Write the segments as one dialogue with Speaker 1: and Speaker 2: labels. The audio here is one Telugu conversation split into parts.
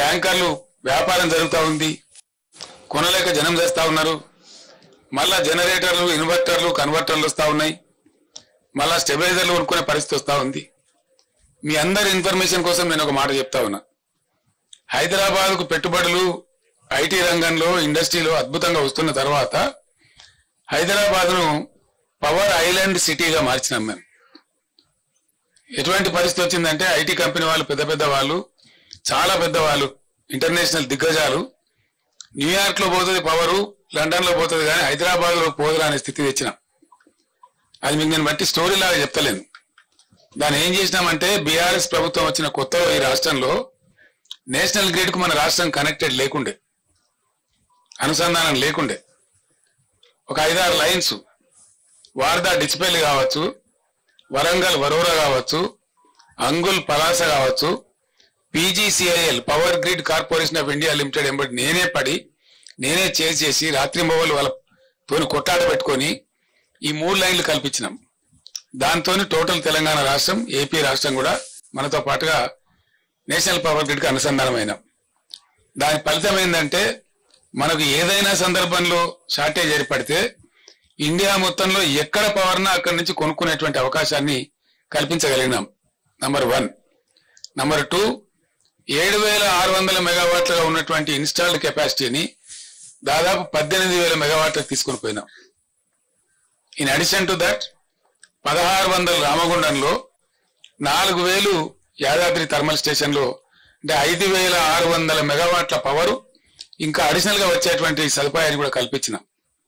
Speaker 1: ట్యాంకర్లు వ్యాపారం జరుగుతూ ఉంది, కొనలేక జనం చేస్తూ ఉన్నారు. మళ్ళా జనరేటర్లు, ఇన్వర్టర్లు, కన్వర్టర్లు వస్తూ ఉన్నాయి. మళ్ళా స్టెబిలైజర్లు కొనుక్కునే పరిస్థితి వస్తూ ఉంది. మీ అందరి ఇన్ఫర్మేషన్ కోసం నేను ఒక మాట చెప్తా ఉన్నా. హైదరాబాద్కు పెట్టుబడులు ఐటీ రంగంలో, ఇండస్ట్రీలో అద్భుతంగా వస్తున్న తర్వాత హైదరాబాద్ను పవర్ ఐలాండ్ సిటీగా మార్చినాం మేము. ఎటువంటి పరిస్థితి వచ్చిందంటే ఐటీ కంపెనీ వాళ్ళు, పెద్ద పెద్ద వాళ్ళు, చాలా పెద్దవాళ్ళు, ఇంటర్నేషనల్ దిగ్గజాలు న్యూయార్క్ లో పోతుంది పవరు, లండన్ లో పోతుంది, కానీ హైదరాబాద్ లో పోదురా అనే స్థితి తెచ్చినాం. అది మీకు నేను బట్టి స్టోరీ లాగా చెప్తలేను. దాన్ని ఏం చేసినామంటే బీఆర్ఎస్ ప్రభుత్వం వచ్చిన కొత్తలో ఈ రాష్ట్రంలో నేషనల్ గ్రిడ్ కు మన రాష్ట్రం కనెక్టెడ్ లేకుండే, అనుసంధానం లేకుండే. ఒక 5-6 లైన్స్ వార్దా డిచ్పల్లి కావచ్చు, వరంగల్ వరోరా కావచ్చు, అంగుల్ పలాస కావచ్చు, PGCIL power grid corporation of India limited ఎంబడి నేనే చేసి రాత్రింబవళ్ళు వాళ్ళతో కొట్టాట పెట్టుకొని ఈ 3 లైన్లు కల్పించినాం. దాంతో టోటల్ తెలంగాణ రాష్ట్రం, ఏపీ రాష్ట్రం కూడా మనతో పాటుగా నేషనల్ పవర్ గ్రిడ్కి అనుసంధానమైన. దాని ఫలితం ఏంటంటే మనకు ఏదైనా సందర్భంలో షార్టేజ్ ఏర్పడితే ఇండియా మొత్తంలో ఎక్కడ పవర్నా అక్కడి నుంచి కొనుక్కునేటువంటి అవకాశాన్ని కల్పించగలిగినాం. నంబర్ 1. నంబర్ 2, 7,600 మెగావాట్లుగా ఉన్నటువంటి ఇన్స్టాల్డ్ కెపాసిటీని దాదాపు 18,000 మెగావాట్లకు తీసుకుని పోయినాం. ఇన్ అడిషన్ టు దట్ 1,600 రామగుండంలో, 4,000 యాదాద్రి థర్మల్ స్టేషన్లో, అంటే 5,600 మెగావాట్ల పవరు ఇంకా అడిషనల్ గా వచ్చేటువంటి సదుపాయాన్ని కూడా కల్పించినాం.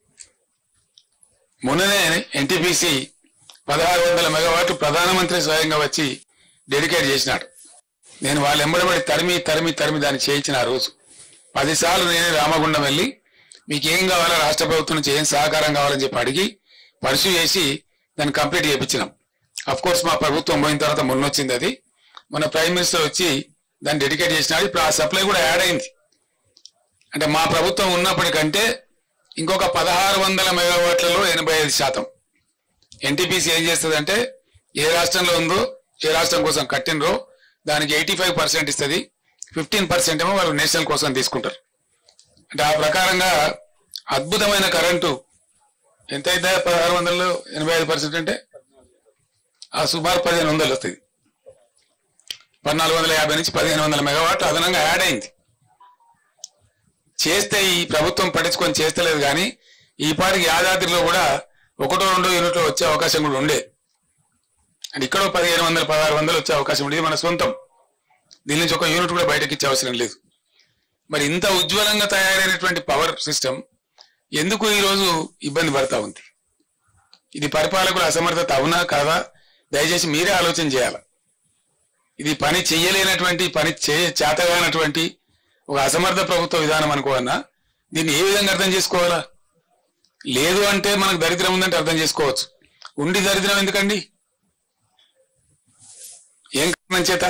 Speaker 1: మొన్ననే ఎన్టీపీసీ 1,600 మెగావాట్లు ప్రధానమంత్రి స్వయంగా వచ్చి డెడికేట్ చేసినాడు. నేను వాళ్ళు ఎంబడబడి తరిమి దాన్ని చేయించిన ఆ రోజు 10 సార్లు నేనే రామగుండం వెళ్ళి మీకు ఏం కావాలో, రాష్ట్ర ప్రభుత్వం నుంచి ఏం సహకారం కావాలని చెప్పి అడిగి పర్సూ చేసి దాన్ని కంప్లీట్ చేయించినాం. అఫ్ కోర్స్ మా ప్రభుత్వం పోయిన తర్వాత మొన్న వచ్చింది అది. మన ప్రైమ్ మినిస్టర్ వచ్చి దాన్ని డెడికేట్ చేసినాడు. ఇప్పుడు ఆ సప్లై కూడా యాడ్ అయింది. అంటే మా ప్రభుత్వం ఉన్నప్పటికంటే ఇంకొక 1,600 మెగావాట్లలో 85%. ఎన్టీపీసీ ఏం చేస్తుందంటే ఏ రాష్ట్రంలో ఉందో, ఏ రాష్ట్రం కోసం కట్టినరో దానికి 85% ఇస్తుంది, 15% ఏమో వాళ్ళు నేషనల్ కోసం తీసుకుంటారు. అంటే ఆ ప్రకారంగా అద్భుతమైన కరెంటు ఎంతైతే 1,600లో 85% అంటే ఆ సుమారు 1,500 వస్తుంది. 1,450 నుంచి 1,500 మెగావాట్లు అదనంగా యాడ్ అయింది. చేస్తే ఈ ప్రభుత్వం పట్టించుకొని చేస్తలేదు, కానీ ఈ పాటికి యాదాద్రిలో కూడా 1-2 యూనిట్లు వచ్చే అవకాశం కూడా ఉండే. అంటే ఇక్కడ 1,500, 1,600 వచ్చే అవకాశం ఉండేది మన సొంతం. దీని నుంచి ఒక యూనిట్ కూడా బయటకి ఇచ్చే అవసరం లేదు. మరి ఇంత ఉజ్వలంగా తయారైనటువంటి పవర్ సిస్టమ్ ఎందుకు ఈరోజు ఇబ్బంది పడతా ఉంది? ఇది పరిపాలకుల అసమర్థత అవునా కాదా? దయచేసి మీరే ఆలోచన చేయాలి. ఇది పని చెయ్యలేనటువంటి, పని చేతగానటువంటి ఒక అసమర్థ ప్రభుత్వ విధానం అనుకోవన్నా దీన్ని ఏ విధంగా అర్థం చేసుకోవాలా? లేదు అంటే మనకు దరిద్రం ఉందంటే అర్థం చేసుకోవచ్చు. ఉండి దరిద్రం ఎందుకండి? ఏం కారణం చేత?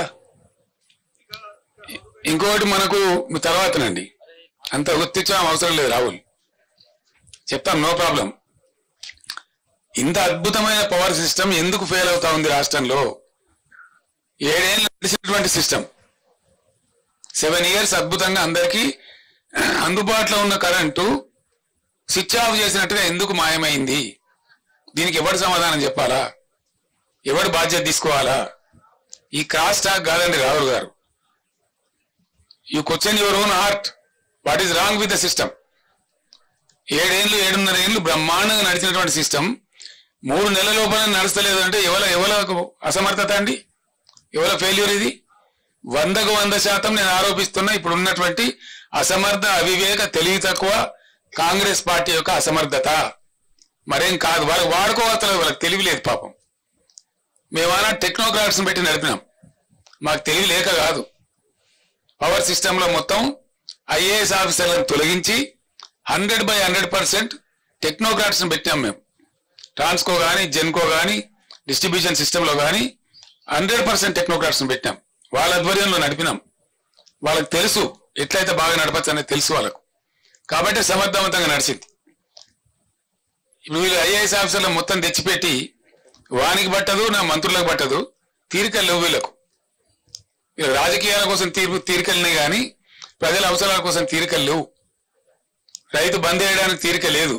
Speaker 1: ఇంకొకటి మనకు తర్వాతనండి, అంత గుర్తించడం అవసరం లేదు, రాహుల్ చెప్తాం, నో ప్రాబ్లం. ఇంత అద్భుతమైన పవర్ సిస్టమ్ ఎందుకు ఫెయిల్ అవుతా ఉంది రాష్ట్రంలో? 7 ఏళ్ళు నడిచినటువంటి సిస్టమ్, 7 years అద్భుతంగా అందరికీ అందుబాటులో ఉన్న కరెంటు స్విచ్ ఆఫ్ చేసినట్టుగా ఎందుకు మాయమైంది? దీనికి ఎవరు సమాధానం చెప్పాలా? ఎవరు బాధ్యత తీసుకోవాలా? ఈ క్రాస్ టాక్ కాదండి Rahul garu. You question your own heart, what is wrong with the system? 7 ఏళ్ళు 7.5 ఏళ్ళు బ్రహ్మాండంగా నడిచినటువంటి సిస్టమ్ 3 నెలల లోపల నడుస్తలేదు అంటే ఎవరికి అసమర్థత అండి? ఎవరి ఫెయిల్యూర్ ఇది? 100కు 100% నేను ఆరోపిస్తున్నా ఇప్పుడు ఉన్నటువంటి అసమర్థ, అవివేక, తెలివి తక్కువ కాంగ్రెస్ పార్టీ యొక్క అసమర్థత, మరేం కాదు. వాళ్ళకి వాడుకోవతలేదు, వాళ్ళకి తెలివి లేదు పాపం. మేమన్నా టెక్నోక్రాట్స్ పెట్టి నడిపినాం, మాకు తెలివి లేక కాదు. పవర్ సిస్టంలో మొత్తం ఐఏఎస్ ఆఫీసర్లను తొలగించి 100% టెక్నోక్రాట్స్ పెట్టాం మేము. ట్రాన్స్కో కానీ, జెన్కో కానీ, డిస్ట్రిబ్యూషన్ సిస్టంలో కానీ 100% టెక్నోక్రాట్స్ పెట్టాం. వాళ్ళ ఆధ్వర్యంలో నడిపినాం. వాళ్ళకి తెలుసు ఎట్లయితే బాగా నడపచ్చు అనేది తెలుసు వాళ్ళకు, కాబట్టి సమర్థవంతంగా నడిచింది. ఇప్పుడు వీళ్ళు ఐఏఎస్ ఆఫీసర్లు మొత్తం తెచ్చిపెట్టి వానికి పట్టదు, నా మంత్రులకు పట్టదు, తీరికలు లేవు వీళ్ళకు. రాజకీయాల కోసం తీరికలినాయి కానీ ప్రజల అవసరాల కోసం తీరికలు లేవు. రైతు బంద్ చేయడానికి తీరిక లేదు.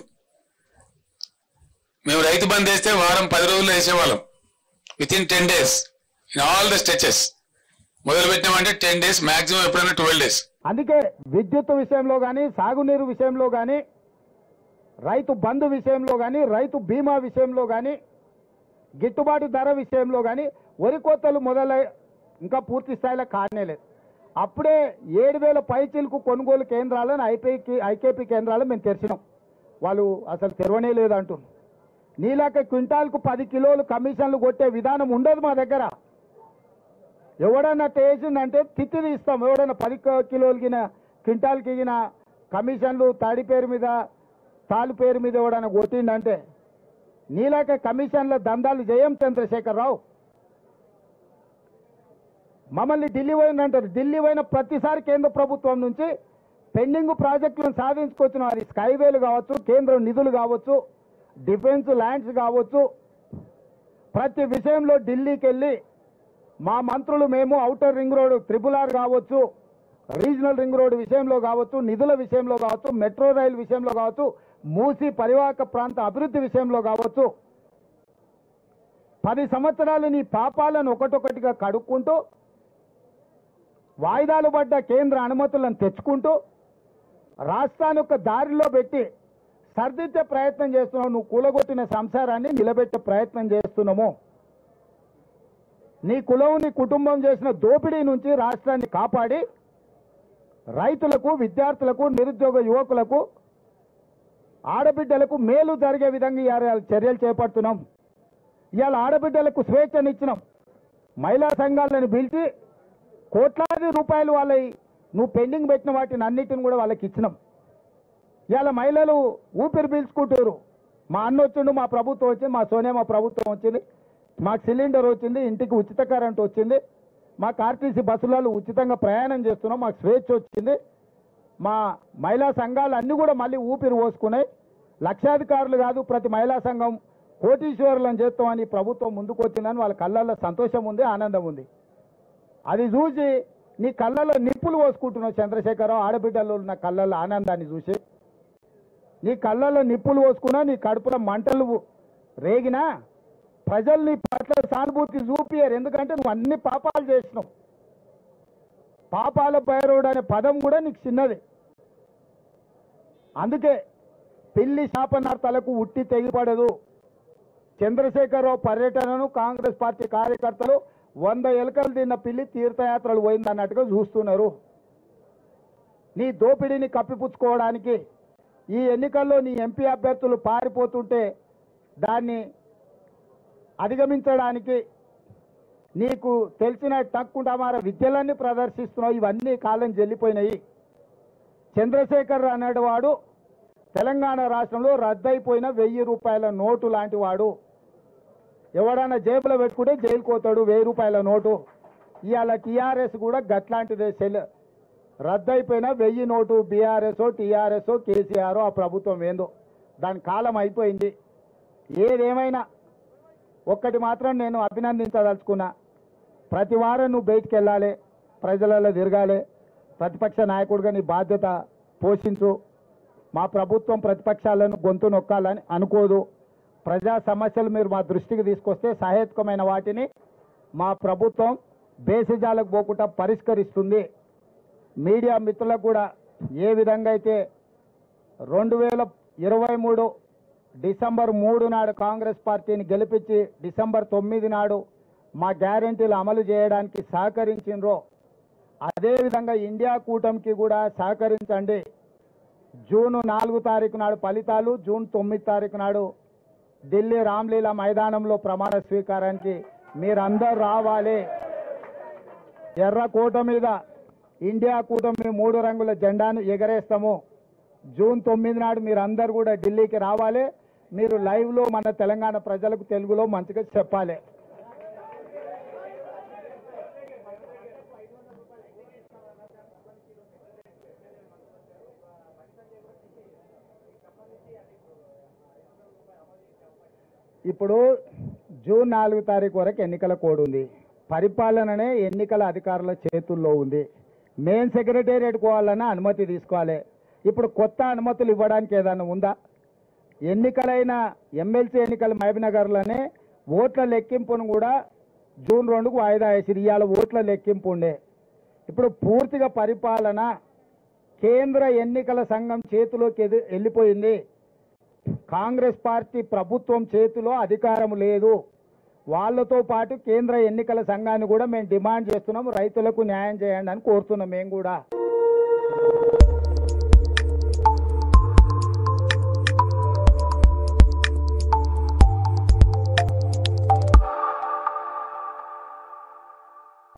Speaker 1: మేము రైతు బంద్ చేస్తే వారం 10 రోజుల్లో వేసేవాళ్ళం. Within 10 days in all the stretches. మొదలు పెట్టినామంటే 10 days, మాక్సిమం ఎప్పుడైనా 12 days.
Speaker 2: అందుకే విద్యుత్ విషయంలో కానీ, సాగునీరు విషయంలో కానీ, రైతు బంధు విషయంలో కానీ, రైతు బీమా విషయంలో కానీ, గిట్టుబాటు ధర విషయంలో కానీ వరి కోతలు మొదలై ఇంకా పూర్తి స్థాయిలో కానేలేదు. అప్పుడే 7,000 పైచీలకు కొనుగోలు కేంద్రాలను ఐకేపీ కేంద్రాలు మేము తెరిచినాం. వాళ్ళు అసలు తెరవనే లేదంటున్నారు. నీలాక క్వింటాల్కు 10 కిలోలు కమిషన్లు కొట్టే విధానం ఉండదు మా దగ్గర. ఎవడన్నా వేసిందంటే తిత్తి తీస్తాం. ఎవడన్నా 10 కిలోలు గిన క్వింటాల్కి గిన కమిషన్లు తాడి పేరు మీద, తాలు పేరు మీద ఎవడన్నా కొట్టిండంటే నీలాక కమిషన్ల దందాలు చేయం చంద్రశేఖరరావు. మమ్మల్ని ఢిల్లీ పోయిందంటారు. ఢిల్లీ పోయిన ప్రతిసారి కేంద్ర ప్రభుత్వం నుంచి పెండింగ్ ప్రాజెక్టులను సాధించుకొచ్చిన అది స్కైవేలు కావచ్చు, కేంద్ర నిధులు కావచ్చు, డిఫెన్స్ ల్యాండ్స్ కావచ్చు, ప్రతి విషయంలో ఢిల్లీకి వెళ్ళి మా మంత్రులు మేము ఔటర్ రింగ్ రోడ్ RRR కావచ్చు, రీజనల్ రింగ్ రోడ్ విషయంలో కావచ్చు, నిధుల విషయంలో కావచ్చు, మెట్రో రైలు విషయంలో కావచ్చు, మూసి పరివాహక ప్రాంత అభివృద్ధి విషయంలో కావచ్చు, 10 సంవత్సరాలు నీ పాపాలను ఒకటొకటిగా కడుక్కుంటూ వాయిదాలు పడ్డ కేంద్ర అనుమతులను తెచ్చుకుంటూ రాష్ట్రాన్ని ఒక దారిలో పెట్టి సర్దిద్దే ప్రయత్నం చేస్తున్నావు. నువ్వు కూలగొట్టిన సంసారాన్ని నిలబెట్టే ప్రయత్నం చేస్తున్నాము. నీ కులం, నీ కుటుంబం చేసిన దోపిడీ నుంచి రాష్ట్రాన్ని కాపాడి రైతులకు, విద్యార్థులకు, నిరుద్యోగ యువకులకు, ఆడబిడ్డలకు మేలు జరిగే విధంగా ఇవాళ చర్యలు చేపడుతున్నాం. ఇవాళ ఆడబిడ్డలకు స్వేచ్ఛనిచ్చినాం. మహిళా సంఘాలను పిలిచి కోట్లాది రూపాయలు వాళ్ళవి నువ్వు పెండింగ్ పెట్టిన వాటిని అన్నిటిని కూడా వాళ్ళకి ఇచ్చినాం. ఇవాళ మహిళలు ఊపిరి పీల్చుకుంటారు. మా అన్న వచ్చిండు, మా ప్రభుత్వం వచ్చింది, మా సోనియా మా ప్రభుత్వం వచ్చింది, మాకు సిలిండర్ వచ్చింది, ఇంటికి ఉచిత కరెంట్ వచ్చింది, మాకు ఆర్టీసీ బస్సులలో ఉచితంగా ప్రయాణం చేస్తున్నాం, మాకు స్వేచ్ఛ వచ్చింది, మా మహిళా సంఘాలు అన్నీ కూడా మళ్ళీ ఊపిరి పోసుకున్నాయి. లక్షాధికారులు కాదు, ప్రతి మహిళా సంఘం కోటీశ్వరులను చేస్తామని ప్రభుత్వం ముందుకు వచ్చిందని వాళ్ళ కళ్ళల్లో సంతోషం ఉంది, ఆనందం ఉంది. అది చూసి నీ కళ్ళల్లో నిప్పులు పోసుకుంటున్నావు చంద్రశేఖరరావు. ఆడబిడ్డలు ఉన్న కళ్ళల్లో ఆనందాన్ని చూసి నీ కళ్ళల్లో నిప్పులు పోసుకున్నా, నీ కడుపున మంటలు రేగినా ప్రజలు నీ పట్ల సానుభూతి చూపియరు. ఎందుకంటే నువ్వు అన్ని పాపాలు చేసినావు. పాపాల పైరోడు అనే పదం కూడా నీకు చిన్నది. అందుకే పిల్లి శాపనార్థాలకు ఉట్టి తెగిపడదు. చంద్రశేఖరరావు పర్యటనను కాంగ్రెస్ పార్టీ కార్యకర్తలు 100 ఎలుకలు తిన్న పిల్లి తీర్థయాత్రలు పోయిందన్నట్టుగా చూస్తున్నారు. నీ దోపిడీని కప్పిపుచ్చుకోవడానికి ఈ ఎన్నికల్లో నీ ఎంపీ అభ్యర్థులు పారిపోతుంటే దాన్ని అధిగమించడానికి నీకు తెలిసిన టక్కుంటమార విద్యలన్నీ ప్రదర్శిస్తున్నావు. ఇవన్నీ కాలం చెల్లిపోయినాయి. చంద్రశేఖర్ అనేవాడు తెలంగాణ రాష్ట్రంలో రద్దయిపోయిన 1000 రూపాయల నోటు లాంటి వాడు. ఎవడన్నా జేబులో పెట్టుకుంటే జైలుకు పోతాడు. 1000 రూపాయల నోటు. ఇవాళ టీఆర్ఎస్ కూడా గట్లాంటిదే. రద్దయిపోయిన 1000 నోటు బీఆర్ఎస్, టీఆర్ఎస్, కేసీఆర్ ఆ ప్రభుత్వం ఏందో దాని కాలం అయిపోయింది. ఏదేమైనా ఒక్కటి మాత్రం నేను అభినందించదలుచుకున్నా. ప్రతి వారం నువ్వు బయటికి వెళ్ళాలి, ప్రజలలో తిరగాలి, ప్రతిపక్ష నాయకుడిగా నీ బాధ్యత పోషించు. మా ప్రభుత్వం ప్రతిపక్షాలను గొంతు నొక్కాలని అనుకోదు. ప్రజా సమస్యలు మీరు మా దృష్టికి తీసుకొస్తే సహేతుకమైన వాటిని మా ప్రభుత్వం బేసిజాలకు పోకుండా పరిష్కరిస్తుంది. మీడియా మిత్రులకు కూడా ఏ విధంగా అయితే 2023 డిసెంబర్ 3 నాడు కాంగ్రెస్ పార్టీని గెలిపించి డిసెంబర్ 9 నాడు మా గ్యారెంటీలు అమలు చేయడానికి సహకరించినరో అదేవిధంగా ఇండియా కూటమికి కూడా సహకరించండి. జూన్ 4 తారీఖు నాడు ఫలితాలు, జూన్ 9 తారీఖు నాడు ఢిల్లీ రామ్లీలా మైదానంలో ప్రమాణ స్వీకారానికి మీరందరూ రావాలి. ఎర్రకోట మీద ఇండియా కూటమి 3 రంగుల జెండాను ఎగరేస్తాము. జూన్ 9 నాడు మీరందరూ కూడా ఢిల్లీకి రావాలి. మీరు లైవ్లో మన తెలంగాణ ప్రజలకు తెలుగులో మంచిగా చెప్పాలి. ఇప్పుడు జూన్ 4 తారీఖు వరకు ఎన్నికల కోడ్ ఉంది. పరిపాలననే ఎన్నికల అధికారుల చేతుల్లో ఉంది. మెయిన్ సెక్రటేరియట్ పోవాలన్నా అనుమతి తీసుకోవాలి. ఇప్పుడు కొత్త అనుమతులు ఇవ్వడానికి ఏదైనా ఉందా? ఎన్నికలైన ఎమ్మెల్సీ ఎన్నికలు మహబూబ్నగర్లోనే ఓట్ల లెక్కింపును కూడా జూన్ 2కు వాయిదా వేసిరు. ఇవాళ ఓట్ల లెక్కింపు ఉండే. ఇప్పుడు పూర్తిగా పరిపాలన కేంద్ర ఎన్నికల సంఘం చేతిలోకి వెళ్ళిపోయింది. కాంగ్రెస్ పార్టీ ప్రభుత్వం చేతిలో అధికారం లేదు. వాళ్ళతో పాటు కేంద్ర ఎన్నికల సంఘాన్ని కూడా మేము డిమాండ్ చేస్తున్నాం, రైతులకు న్యాయం చేయండి అని కోరుతున్నాం మేము కూడా.